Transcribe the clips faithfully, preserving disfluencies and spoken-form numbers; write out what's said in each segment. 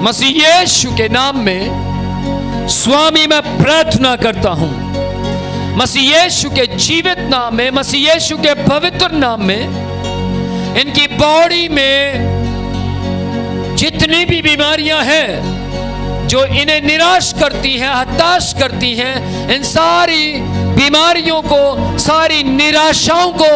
मसीह यीशु के नाम में स्वामी मैं प्रार्थना करता हूं। मसीह यीशु के जीवित नाम में, मसीह यीशु के पवित्र नाम में, इनकी बॉडी में जितनी भी बीमारियां हैं जो इन्हें निराश करती हैं, हताश करती हैं, इन सारी बीमारियों को, सारी निराशाओं को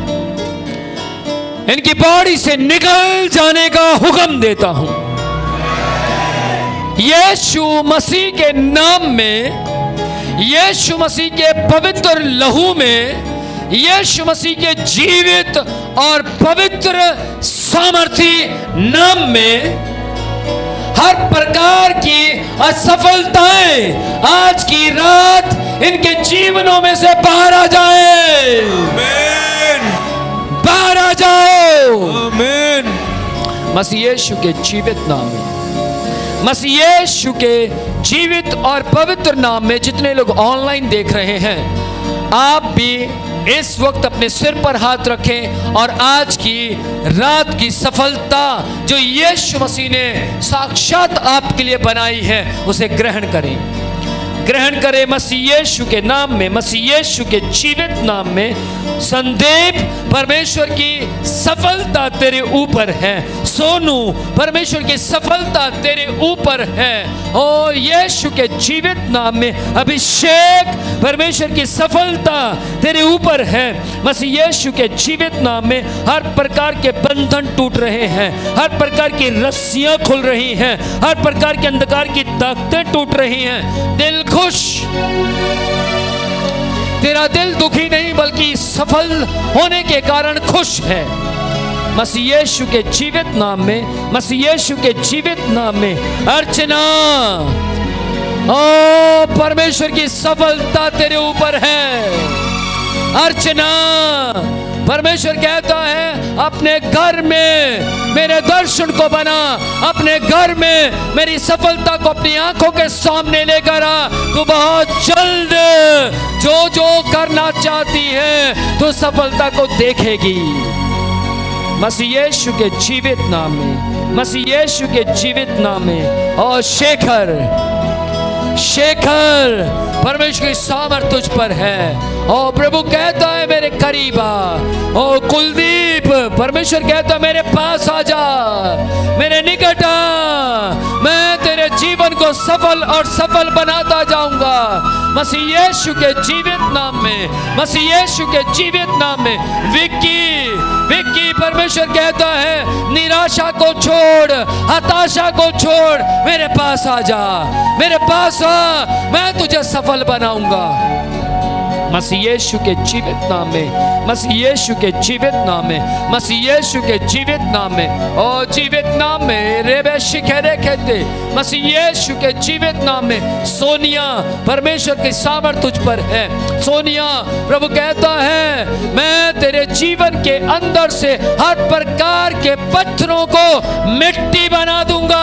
इनकी बॉडी से निकल जाने का हुक्म देता हूं। यीशु मसीह के नाम में, यीशु मसीह के पवित्र लहू में, यीशु मसीह के जीवित और पवित्र सामर्थी नाम में हर प्रकार की असफलताएं आज की रात इनके जीवनों में से बाहर आ जाए। आमीन। बाहर आ जाओ। आमीन। मसीह यीशु के जीवित नाम में, मसीह यीशु के जीवित और पवित्र नाम में जितने लोग ऑनलाइन देख रहे हैं, आप भी इस वक्त अपने सिर पर हाथ रखें और आज की रात की सफलता जो यीशु मसीह ने साक्षात आपके लिए बनाई है उसे ग्रहण करें। ग्रहण करें मसीह यीशु के नाम में, मसीह यीशु के जीवित नाम में। संदीप, परमेश्वर की सफलता तेरे ऊपर है। सोनू, परमेश्वर की सफलता तेरे ऊपर है। ओ यीशु के जीवित नाम में अभिषेक, परमेश्वर की सफलता तेरे ऊपर है। मसीह यीशु के जीवित नाम में हर प्रकार के बंधन टूट रहे हैं, हर प्रकार की रस्सियां खुल रही हैं, हर प्रकार के अंधकार की ताकतें टूट रही हैं। दिल खुश, तेरा दिल दुखी नहीं बल्कि सफल होने के कारण खुश है। मसीह यीशु के जीवित नाम में, मसीह यीशु के जीवित नाम में अर्चना, ओ परमेश्वर की सफलता तेरे ऊपर है। अर्चना, परमेश्वर कहता है अपने घर में मेरे दर्शन को बना, अपने घर में मेरी सफलता को अपनी आंखों के सामने लेकर आ। तू बहुत जल्द जो जो करना चाहती है तो सफलता को देखेगी। मसीह यीशु के जीवित नाम में, मसीह यीशु के जीवित नाम में। और शेखर, शेखर, परमेश्वर की सामर्थ तुझ पर है। और प्रभु कहता है मेरे करीब आ। और कुलदीप, परमेश्वर कहता है मेरे पास आ जा, मेरे निकट आ, मैं तेरे जीवन को सफल और सफल बनाता जाऊंगा। मसीह यीशु के जीवित नाम में, मसीह यीशु के जीवित नाम में। विक्की, विक्की, परमेश्वर कहता है निराशा को छोड़, हताशा को छोड़, मेरे पास आ जा, मेरे पास आ, मैं तुझे सफल बनाऊंगा। मसीह यीशु के जीवित नाम में, मसीह यीशु के जीवित नाम में, मसीह यीशु के जीवित नाम में। और जीवित नाम में रेबे शिखरे कहते, मसीह यीशु के जीवित नाम में। सोनिया, परमेश्वर की सामर्थ तुझ पर है। सोनिया, प्रभु कहता है मैं तेरे जीवन के अंदर से हर प्रकार के पत्थरों को मिट्टी बना दूंगा।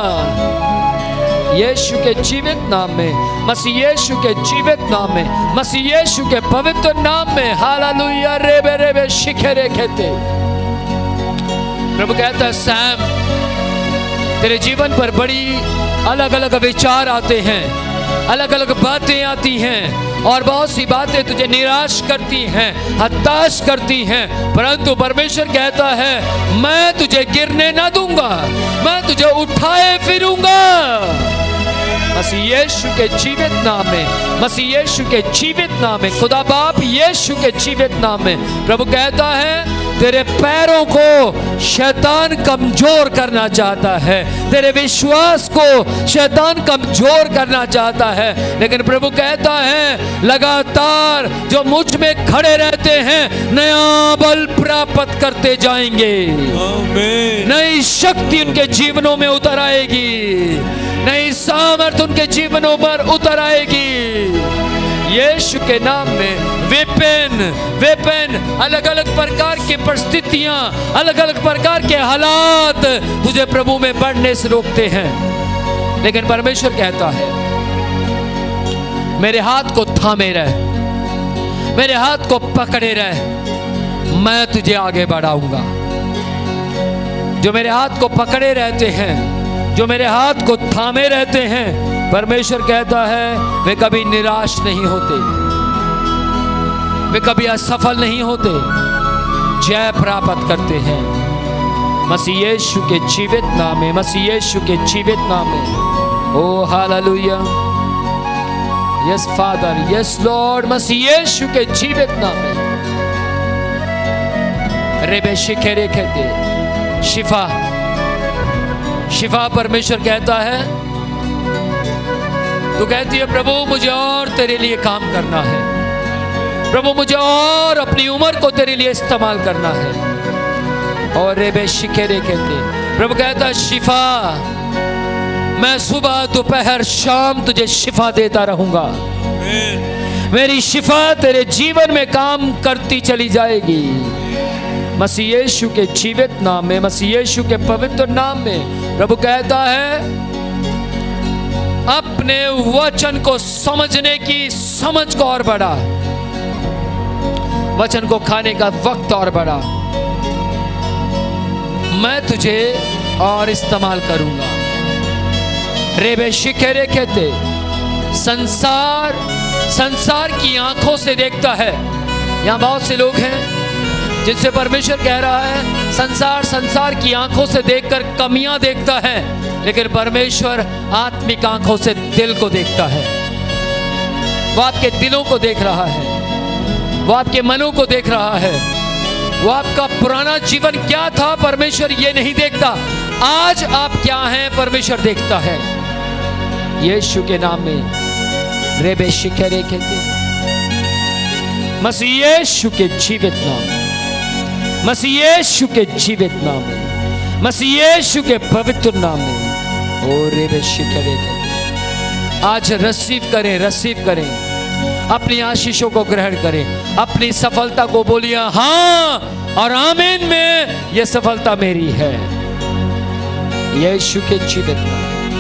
यीशु के जीवित नाम में, मसीह यीशु के जीवित नाम में, मसीह यीशु के पवित्र नाम में। हालेलुया। रेबे रेबे शिखरे कहते, प्रभु कहता है सैम, तेरे जीवन पर बड़ी अलग अलग विचार आते हैं, अलग अलग बातें आती हैं और बहुत सी बातें तुझे निराश करती हैं, हताश करती हैं, परंतु परमेश्वर कहता है मैं तुझे गिरने ना दूंगा, मैं तुझे उठाए फिरूंगा। मसीह यीशु के जीवित नाम में, मसीह यीशु के जीवित नाम में, खुदा बाप यीशु के जीवित नाम में। प्रभु कहता है तेरे पैरों को शैतान कमजोर करना चाहता है, तेरे विश्वास को शैतान कमजोर करना चाहता है, लेकिन प्रभु कहता है लगातार जो मुझ में खड़े रहते हैं नया बल प्राप्त करते जाएंगे। आमीन। नई शक्ति उनके जीवनों में उतर आएगी, नई सामर्थ उनके जीवनों पर उतर आएगी। यीशु के नाम में विपिन, विपिन, अलग अलग प्रकार की परिस्थितियां, अलग अलग प्रकार के हालात तुझे प्रभु में बढ़ने से रोकते हैं, लेकिन परमेश्वर कहता है मेरे हाथ को थामे रह, मेरे हाथ को पकड़े रह, मैं तुझे आगे बढ़ाऊंगा। जो मेरे हाथ को पकड़े रहते हैं जो मेरे हाथ को थामे रहते हैं, परमेश्वर कहता है वे कभी निराश नहीं होते, वे कभी असफल नहीं होते, जय प्राप्त करते हैं। मसीह यीशु के जीवित नाम में, मसीह यीशु के जीवित नाम में। Oh hallelujah, yes father, yes lord, मसीह यीशु के जीवित नाम में। रेबे शिखेरे कहते शिफा, शिफा परमेश्वर कहता है, तू कहती है प्रभु मुझे और तेरे लिए काम करना है, प्रभु मुझे और अपनी उम्र को तेरे लिए इस्तेमाल करना है। और रेबे शिखेरे कहते प्रभु कहता है शिफा, मैं सुबह दोपहर शाम तुझे शिफा देता रहूंगा। मेरी शिफा तेरे जीवन में काम करती चली जाएगी। मसीह यीशु के जीवित नाम में, मसीह यीशु के पवित्र नाम में प्रभु कहता है अपने वचन को समझने की समझ को और बढ़ा, वचन को खाने का वक्त और बढ़ा, मैं तुझे और इस्तेमाल करूंगा। रेबे शिखेरे कहते संसार संसार की आंखों से देखता है। यहां बहुत से लोग हैं जिनसे परमेश्वर कह रहा है संसार संसार की आंखों से देखकर कमियां देखता है, लेकिन परमेश्वर आत्मिक आंखों से दिल को देखता है। वो आपके दिलों को देख रहा है, वो आपके मनों को देख रहा है। वो आपका पुराना जीवन क्या था परमेश्वर ये नहीं देखता, आज आप क्या हैं परमेश्वर देखता है। यीशु के नाम में रेबे शिखेरे कहते मसीह यीशु के जीवित नाम, मसीह यीशु के जीवित नाम में, मसीह यीशु के पवित्र नाम में। ओ रेबे शिखेरे कहते आज रिसीव करें, रिसीव करें, अपनी आशीषों को ग्रहण करें, अपनी सफलता को बोलिए हाँ और आमीन में, यह सफलता मेरी है। यीशु के जीवित नाम।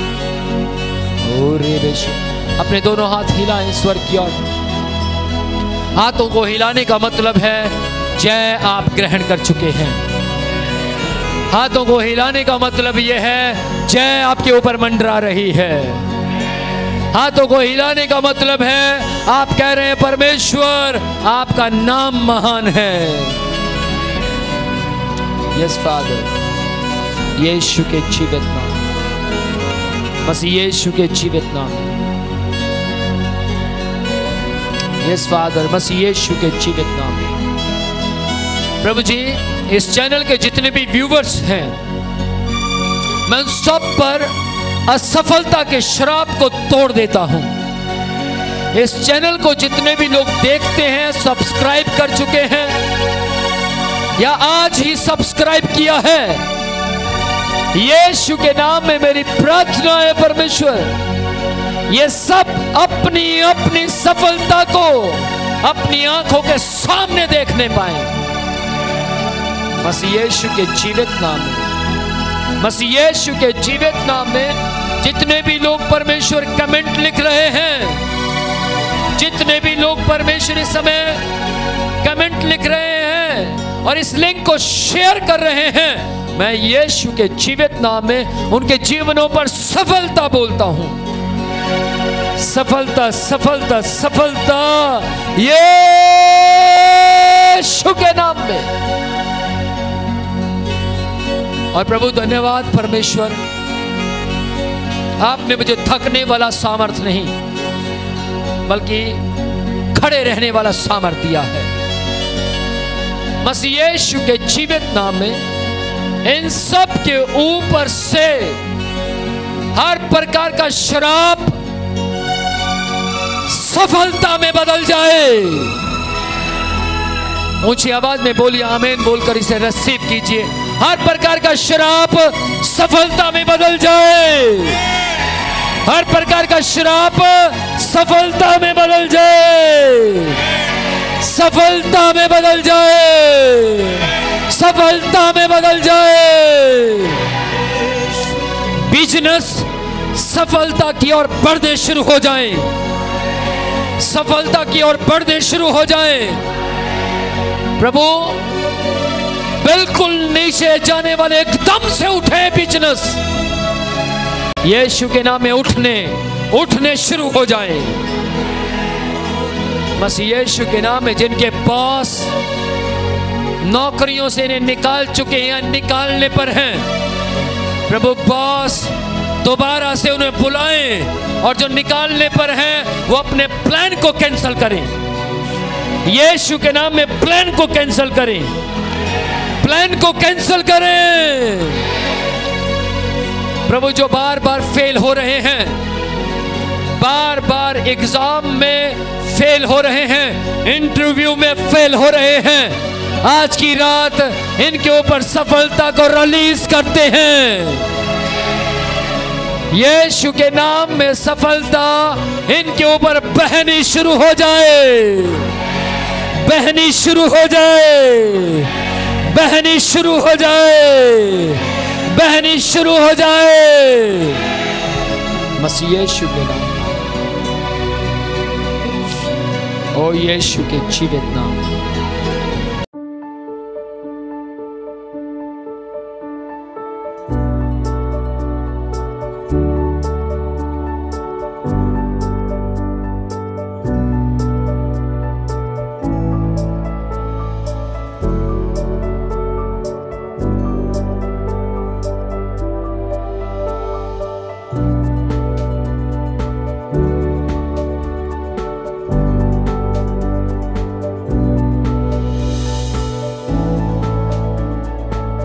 अपने दोनों हाथ हिलाएं स्वर्ग की ओर। हाथों को हिलाने का मतलब है जय आप ग्रहण कर चुके हैं। हाथों को हिलाने का मतलब यह है जय आपके ऊपर मंडरा रही है। हाथों को हिलाने का मतलब है आप कह रहे हैं परमेश्वर आपका नाम महान है। यस फादर, यीशु के जीवित नाम, मसीह यीशु के जीवित नाम। यस फादर, मसीह यीशु के जीवित नाम। प्रभु जी इस चैनल के जितने भी व्यूवर्स हैं मैं उन सब पर असफलता के श्राप को तोड़ देता हूं। इस चैनल को जितने भी लोग देखते हैं, सब्सक्राइब कर चुके हैं या आज ही सब्सक्राइब किया है, यीशु के नाम में मेरी प्रार्थना है परमेश्वर ये सब अपनी अपनी सफलता को अपनी आंखों के सामने देखने पाए। मसीह यीशु के जीवित नाम में, मसीह यीशु के जीवित नाम में जितने भी लोग परमेश्वर कमेंट लिख रहे हैं, जितने भी लोग परमेश्वर इस समय कमेंट लिख रहे हैं और इस लिंक को शेयर कर रहे हैं, मैं यीशु के जीवित नाम में उनके जीवनों पर सफलता बोलता हूं। सफलता सफलता सफलता यीशु के नाम में। और प्रभु धन्यवाद परमेश्वर, आपने मुझे थकने वाला सामर्थ नहीं बल्कि खड़े रहने वाला सामर्थ दिया है। मसीह यीशु के जीवित नाम में इन सब के ऊपर से हर प्रकार का श्राप सफलता में बदल जाए। ऊंची आवाज में बोलिए आमीन बोलकर इसे रिसीव कीजिए। हर प्रकार का श्राप सफलता में बदल जाए, हर प्रकार का श्राप सफलता में बदल जाए, सफलता में बदल जाए, सफलता में बदल जाए। बिजनेस सफलता की ओर बढ़ने शुरू हो जाए, सफलता की ओर बढ़ने शुरू हो जाए। प्रभु बिल्कुल नीचे जाने वाले एकदम से उठे बिजनेस, यीशु के नाम में उठने उठने शुरू हो जाए। मसीह यीशु के नाम में जिनके पास नौकरियों से इन्हें निकाल चुके हैं, निकालने पर हैं, प्रभु बॉस दोबारा से उन्हें बुलाएं, और जो निकालने पर हैं वो अपने प्लान को कैंसिल करें। यीशु के नाम में प्लान को कैंसिल करें, प्लान को कैंसिल करें। प्रभु जो बार बार फेल हो रहे हैं, बार बार एग्जाम में फेल हो रहे हैं, इंटरव्यू में फेल हो रहे हैं, आज की रात इनके ऊपर सफलता को रिलीज करते हैं। यीशु के नाम में सफलता इनके ऊपर बहनी शुरू हो जाए, बहनी शुरू हो जाए, बहनी शुरू हो जाए, बहनी शुरू हो जाए। मसीह यीशु के नाम, ओ यीशु के जीवित नाम।